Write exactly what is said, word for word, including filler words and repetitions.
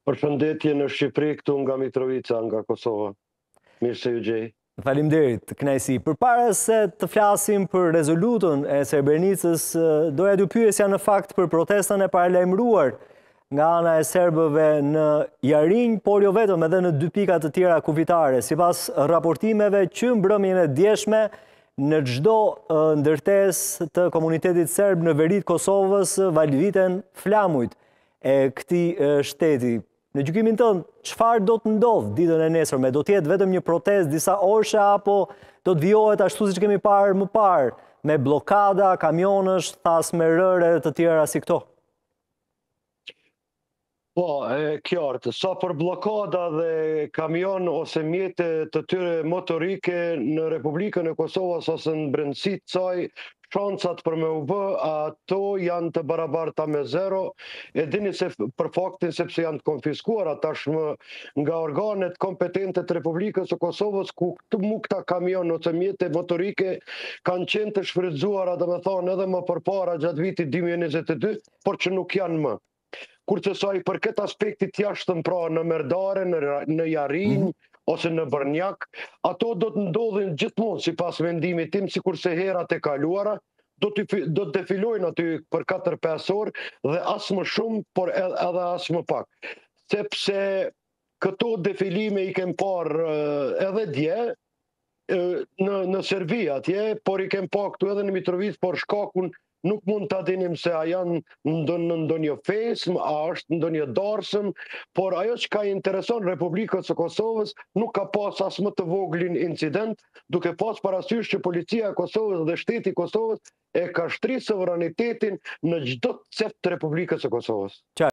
Përshëndetje në Shqipëri, këtu nga Mitrovica, nga Kosova. Mirë se ju gjej. Faleminderit, kënaqësi. Përpara se të flasim për rezolutën e Srebrenicës, doja t'ju pyesja në fakt për protestën e paralajmëruar nga ana e serbëve në Jarinj, por jo vetëm edhe në dy pika të tjera kufitare. Sipas raportimeve që mbrëmjen e djeshme në çdo ndërtesë të komunitetit serb në veri të Kosovës valviten flamujt e këtij shteti. Në gjykimin tënd, çfarë do të ndodhë ditën e nesërme? Do të jetë vetëm një protestë disa orëshe apo do të vijohet ashtu siç kemi parë më parë, me blokada, kamionësh, thasme rëre të tjera si këto? Po, e qartë, sa për blokada dhe kamion ose mjete të tyre motorike në Republikën e Kosovës ose në brendësi të saj, shancat për me u bë ato janë të barabarta me zero. E dini se për faktin sepse janë të konfiskuara tashmë nga organet kompetente të Republikës së Kosovës, ku këtë mu këta kamion ose mjete motorike kanë qenë të shfrytzuara, domethënë edhe më përpara gjatë vitit dy mijë e njëzet e dy, por që nuk janë më. Kurse sa i përket aspektit jashtëm, pra në Merdare, në, në Jarinj, mm-hmm. ose në Bërnjak, ato do të ndodhin gjithmonë sipas vendimit tim, sikurse herat e kaluara, do të do të defilojnë aty për katër pesë orë dhe as më shumë, por edhe as më pak. Sepse këto defilime i kem parë edhe dje në në Serbi atje, por i kem parë këtu edhe në Mitrovic, por shkakun nuk mund ta dinim se a janë në ndonjë fesëm, a është ndonjë darsëm, por ajo që ka intereson Republikën së Kosovës nuk ka pas as më të voglin incident, duke pas parasysh që policia e Kosovës dhe shteti i Kosovës e ka shtrisë sovranitetin në çdo cep të Republikës së Kosovës.